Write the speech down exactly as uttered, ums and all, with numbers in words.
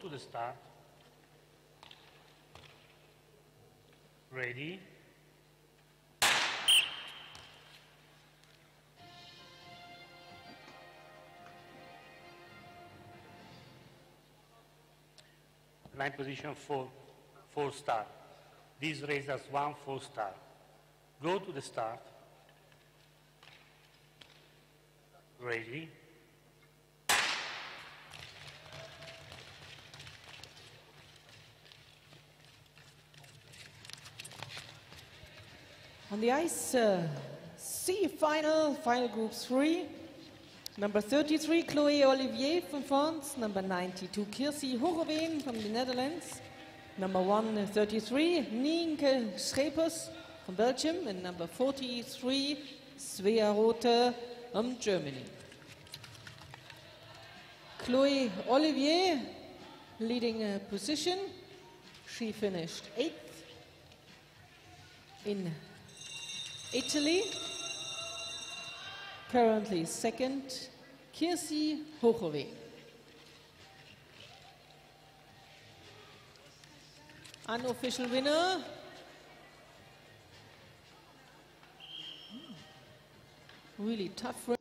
to the start. Ready. Line position four, four star. This race has one four star. Go to the start. Ready. On the ice, uh, C final, final group three. Number thirty-three, Chloé Olivier from France. Number ninety-two, Kirsi Horoveen from the Netherlands. Number one thirty-three, Nienke Schepers from Belgium. And number forty-three, Svea Rothe from Germany. Chloé Olivier, leading uh, position. She finished eighth in Italy. Currently second, Kirsi Horoveen. Unofficial winner, really tough.